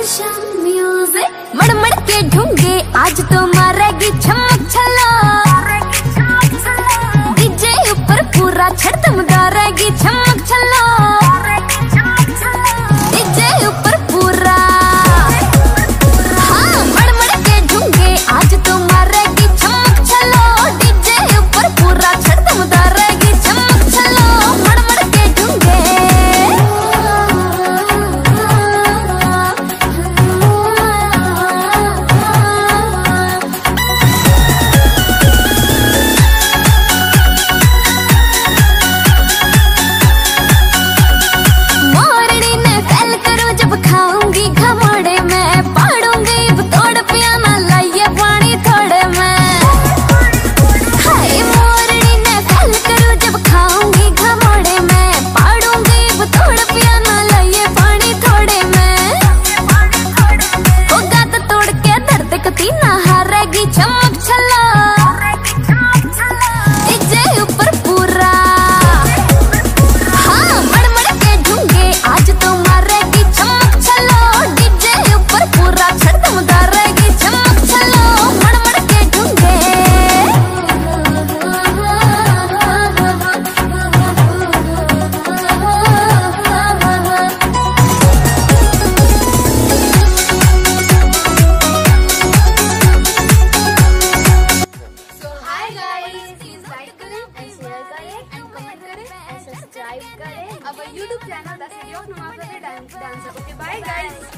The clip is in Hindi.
मड़ के ढूंगे आज तो मारेगी चमक छला, डीजे ऊपर पूरा छड़दम डारेगी चमक छला, डीजे ऊपर पूरा। हाँ मड़ के ढूंगे आज तो मारेगी चमक छलो, डीजे ऊपर पूरा छड़दम डारेगी चमक छलो, मड़ के ढूंगे। खाऊंगी घमोड़े में पाड़ूंगी तोड़ पियाना लाइए पानी थोड़े में। हाय मोरनी ने कल करूँ जब खाऊंगी घमोड़े में पाड़ूंगी तोड़ पियाना लाइए पानी थोड़े में। होगा तो तोड़ के दर्द कती ना हारेगी चमक छला, डीजे ऊपर पूरा। हाँ मड़ के ढूंगे आज तो मारेगी चमक छलो, डीजे ऊपर पूरा छड़दम डारेगी चमक छलो, मड़ के ढूंगे। So hi guys, please like करें, शेयर करें, कमेंट करें, सब्सक्राइब करें अब YouTube channel the city of Numa dancer. Okay bye guys.